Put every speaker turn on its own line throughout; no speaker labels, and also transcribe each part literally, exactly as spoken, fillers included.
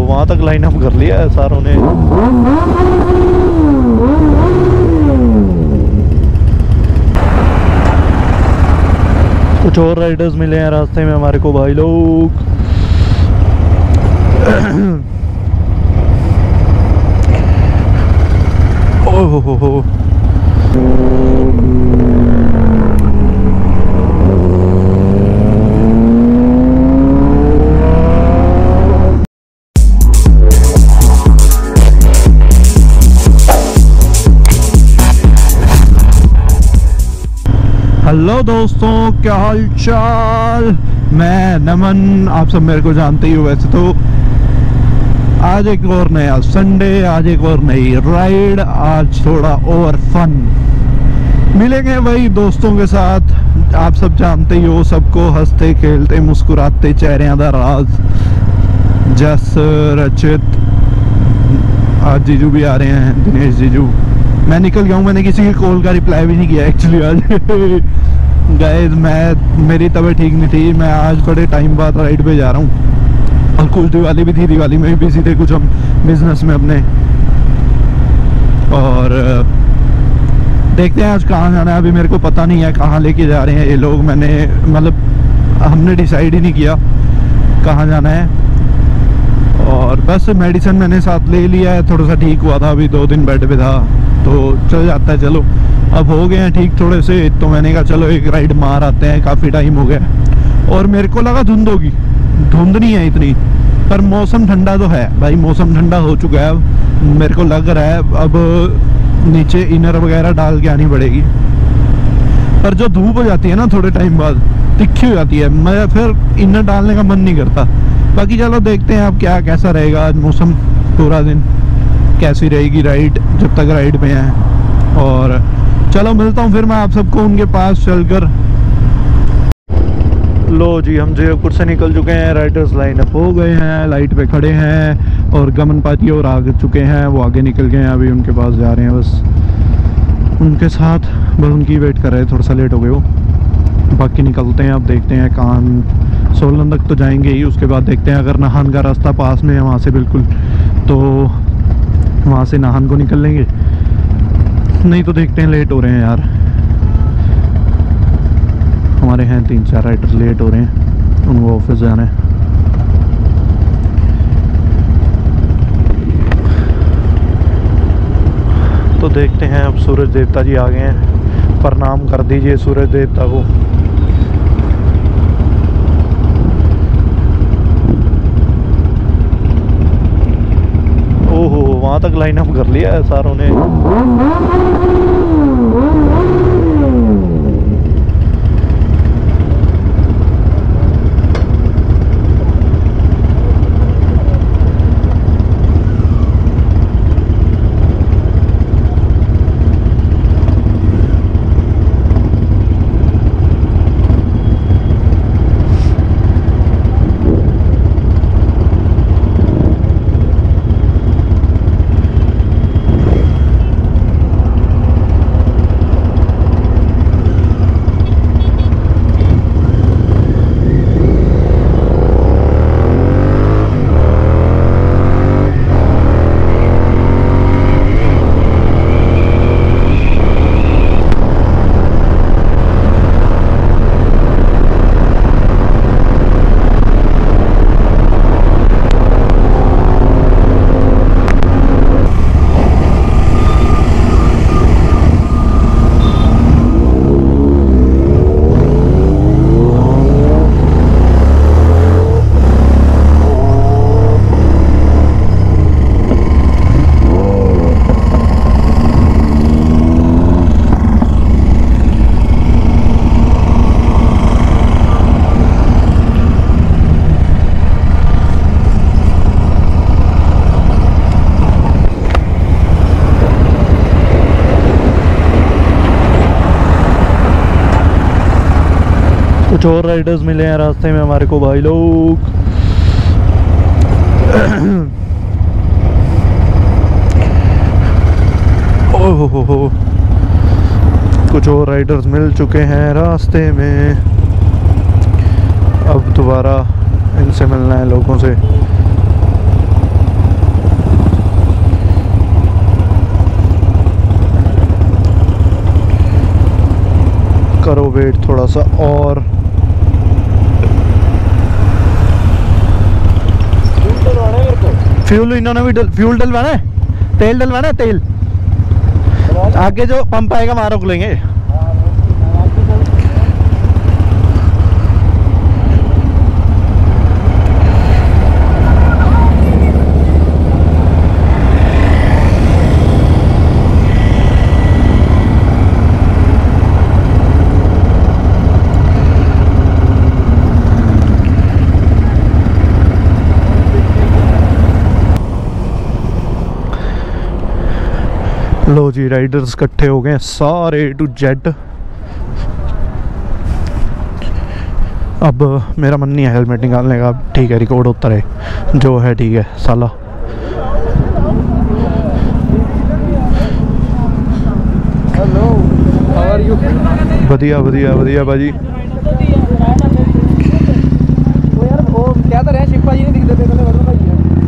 वहाँ तक line up कर लिया है सारों ने। कुछ और राइडर्स मिले हैं रास्ते में हमारे को भाई लोग। ओह हो हो। हेलो दोस्तों, क्या हाल चाल। मैं नमन, आप सब मेरे को जानते ही हो वैसे तो। आज एक और नया संडे, आज एक और नई राइड, आज थोड़ा और फन मिलेंगे भाई दोस्तों के साथ। आप सब जानते ही हो सबको, हंसते खेलते मुस्कुराते चेहरियां दा राज। जस, रचित, आज जीजू भी आ रहे हैं, दिनेश जीजू। मैं निकल गया हूँ, मैंने किसी की कॉल का रिप्लाई भी नहीं किया एक्चुअली आज। गाइस मैं मेरी तबीयत ठीक नहीं थी, मैं आज बड़े टाइम बाद राइड पे जा रहा हूँ। और कुछ दिवाली भी थी, दिवाली में भी बिजी थे कुछ हम बिजनेस में अपने। और देखते हैं आज कहाँ जाना है, अभी मेरे को पता नहीं है कहाँ लेके जा रहे हैं ये लोग। मैंने मतलब हमने डिसाइड ही नहीं किया कहाँ जाना है। और बस मेडिसिन मैंने साथ ले लिया है, थोड़ा सा ठीक हुआ था, अभी दो दिन बेड पे था तो चल जाता है। चलो अब हो गए हैं ठीक थोड़े से, तो मैंने कहा चलो एक राइड मार आते हैं, काफ़ी टाइम हो गया। और मेरे को लगा धुंध होगी, धुंध नहीं है इतनी, पर मौसम ठंडा तो है भाई, मौसम ठंडा हो चुका है। अब मेरे को लग रहा है अब नीचे इनर वगैरह डाल के आनी पड़ेगी। पर जो धूप हो जाती है ना थोड़े टाइम बाद, तिखी हो जाती है, मैं फिर इनर डालने का मन नहीं करता। बाकी चलो देखते हैं अब क्या कैसा रहेगा आज मौसम, पूरा दिन कैसी रहेगी राइड जब तक राइड में है। और चलो मिलता हूँ फिर मैं आप सबको उनके पास चलकर। लो जी, हम जयपुर से निकल चुके हैं, राइडर्स लाइन अप हो गए हैं, लाइट पे खड़े हैं और गमन पाती और आगे चुके हैं, वो आगे निकल गए हैं, अभी उनके पास जा रहे हैं। बस उनके साथ बस उनकी वेट कर रहे हैं, थोड़ा सा लेट हो गए वो। बाकी निकलते हैं, अब देखते हैं कहाँ, सोलन तक तो जाएंगे ही, उसके बाद देखते हैं अगर नाहन का रास्ता पास में है वहाँ से बिल्कुल, तो वहाँ से नाहन को निकल लेंगे, नहीं तो देखते हैं। लेट हो रहे हैं यार, हमारे हैं तीन चार राइडर लेट हो रहे हैं, उनको ऑफिस जाना है। तो देखते हैं, अब सूरज देवता जी आ गए हैं, प्रणाम कर दीजिए सूरज देवता को। ओहो, वहाँ तक लाइन अप कर लिया है सारों ने। कुछ और राइडर्स मिले हैं रास्ते में हमारे को भाई लोग। ओह हो हो, कुछ और राइडर्स मिल चुके हैं रास्ते में, अब दोबारा इनसे मिलना है लोगों से। वेट थोड़ा सा और। फ्यूल इन्होंने भी डल, फ्यूल डलवाना है, तेल डलवाना है, तेल आगे जो पंप आएगा वहाँ रोक लेंगे। लो जी राइडर्स इकट्ठे हो गए सारे ए टू जेड। अब मेरा मन नहीं है हेलमेट निकालने का, ठीक है रिकॉर्ड होता रहे जो है, ठीक है साला।
Hello how are you?
बढ़िया बढ़िया बढ़िया भाजी।
वो यार वो क्या कर रहे हैं, शिप्पा जी नहीं दिखते थे पहले, भाई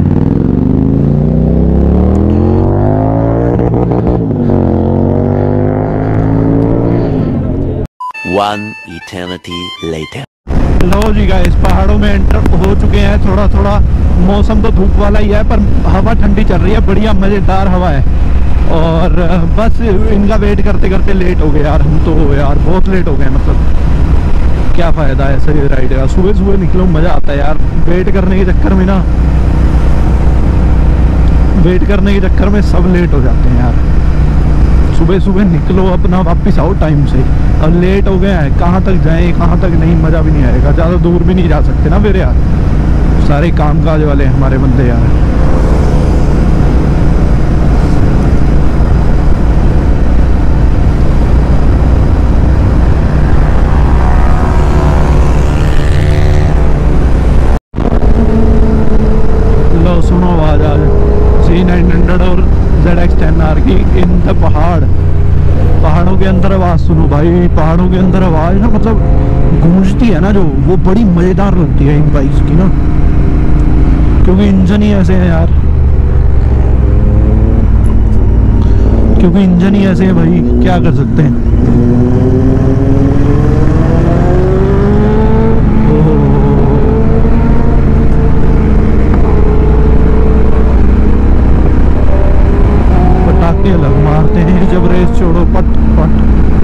One eternity later.
लो जी गाइस पहाड़ों में एंटर हो चुके हैं। थोड़ा थोड़ा मौसम तो धूप वाला ही है पर हवा ठंडी चल रही है, बढ़िया मज़ेदार हवा है। और बस इनका वेट करते करते लेट हो गए यार हम तो, यार बहुत लेट हो गए। मतलब क्या फ़ायदा है ऐसे राइड का, सुबह सुबह निकलो मज़ा आता है यार। वेट करने के चक्कर में ना, वेट करने के चक्कर में सब लेट हो जाते हैं यार। सुबह सुबह निकलो अपना, वापस आओ टाइम से। अब लेट हो गए हैं, कहाँ तक जाएं कहाँ तक नहीं, मज़ा भी नहीं आएगा। ज़्यादा दूर भी नहीं जा सकते ना फिर यार, सारे कामकाज वाले हमारे बंदे यार। लो सुनो आवाज़ आज सी नाइन हंड्रेड और जेड एक्स टेन आर की इन द पहाड़। पहाड़ों के अंदर आवाज़ सुनो भाई, पहाड़ों के अंदर आवाज़ ना मतलब गूंजती है ना जो, वो बड़ी मज़ेदार लगती है इन बाइक्स की ना, क्योंकि इंजन ही ऐसे हैं यार, क्योंकि इंजन ही ऐसे हैं भाई, क्या कर सकते हैं। पटाखे अलग मारते हैं जब रेस छोड़ो, पट पट।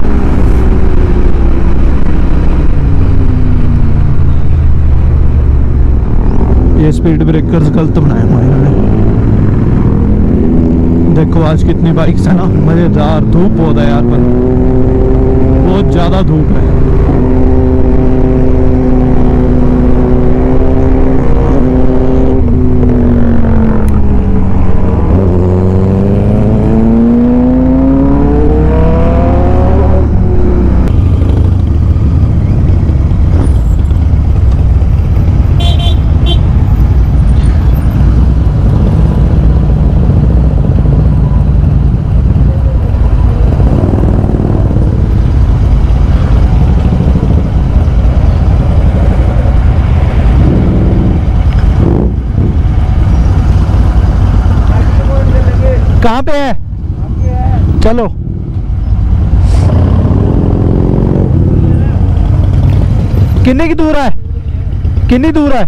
ये स्पीड ब्रेकर्स गलत बनाए हुए हैं इन्होंने। देखो आज कितनी बाइक्स है ना, मजेदार। धूप होता है यार पर बहुत ज्यादा धूप है। कहाँ पे है? चलो कितने की दूर है, कितनी दूर है?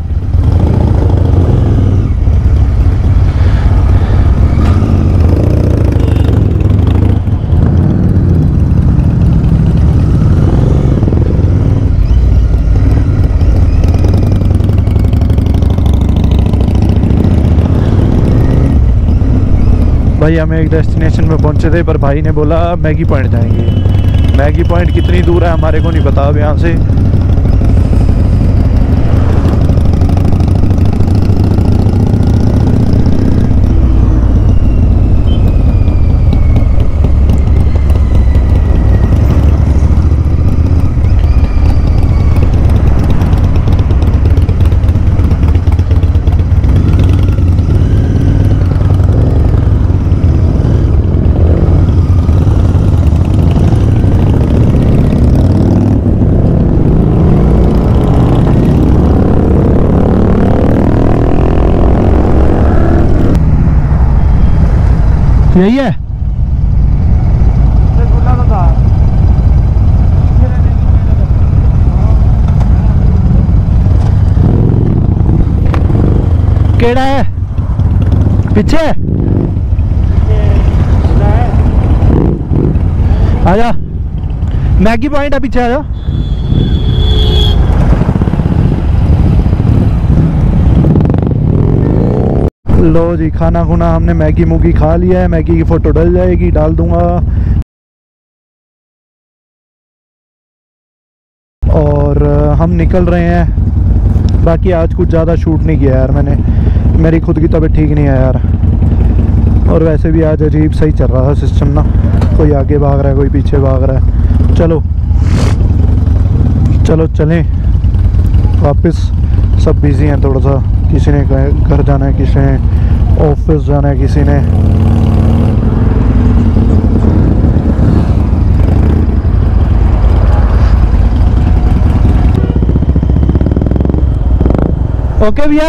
भाई हम एक डेस्टिनेशन पे पहुंचे थे पर भाई ने बोला मैगी पॉइंट जाएंगे। मैगी पॉइंट कितनी दूर है हमारे को नहीं पता अब यहाँ से। यही है।
बोला तो था
केड़ा है पीछे आजा, मैगी पॉइंट है पीछे आजा। लो जी, खाना खुना हमने मैगी मुगी खा लिया है। मैगी की फोटो डल जाएगी, डाल दूंगा। और हम निकल रहे हैं। बाकी आज कुछ ज़्यादा शूट नहीं किया यार मैंने, मेरी खुद की तबीयत ठीक नहीं है यार। और वैसे भी आज अजीब सही चल रहा था सिस्टम ना, कोई आगे भाग रहा है कोई पीछे भाग रहा है। चलो चलो चलें वापस। सब बिज़ी हैं थोड़ा सा, किसी ने घर जाना है, किसी ने ऑफिस जाना है, किसी ने ओके भैया।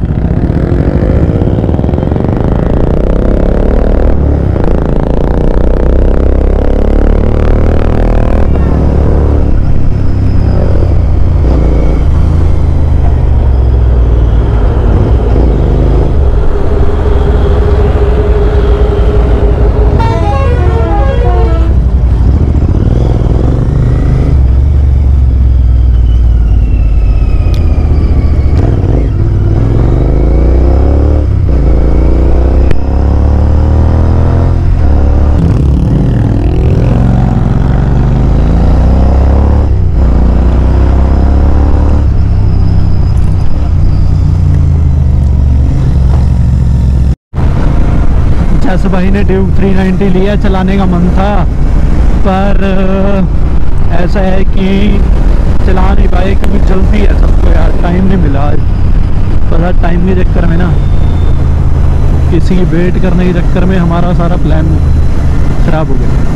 जस भाई ने ड्यूक थ्री नाइंटी लिया, चलाने का मन था पर ऐसा है कि चला नहीं पाए क्योंकि जल्दी है सबको यार, टाइम नहीं मिला। पर टाइम के चक्कर में ना, किसी की वेट करने के चक्कर में हमारा सारा प्लान खराब हो गया।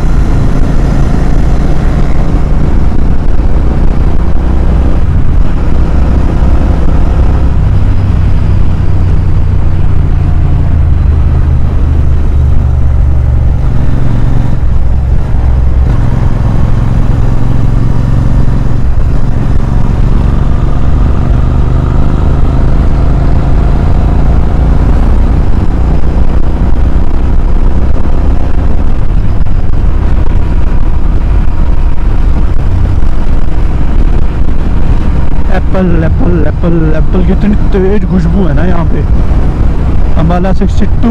एप्पल एप्पल एप्पल एप्पल की इतनी तेज खुशबू है ना यहाँ पे। Ambala sixty two.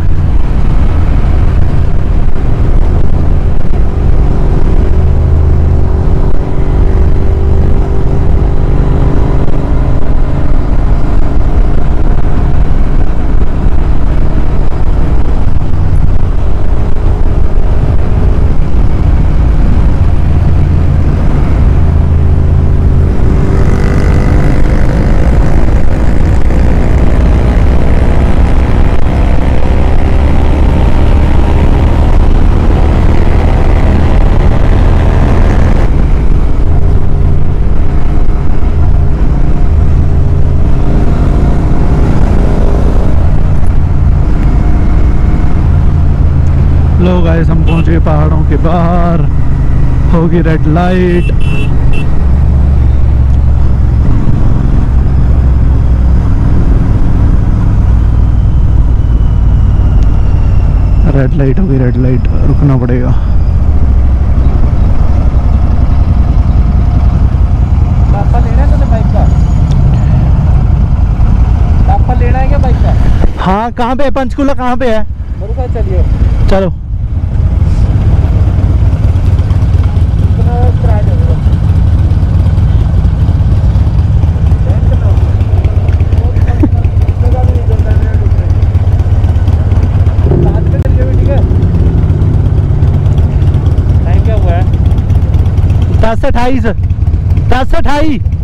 लो गाइस, हम पहुंचे पहाड़ों के बाहर, होगी रेड लाइट। रेड लाइट होगी, रेड लाइट, रुकना पड़ेगा।
पापा लेना है तुझे बाइक का? पापा लेना है क्या बाइक का?
हाँ, कहाँ पे है पंचकूला, कहाँ पे है?
मेरे साथ चलिए।
चलो दस अठाईस दस अठाई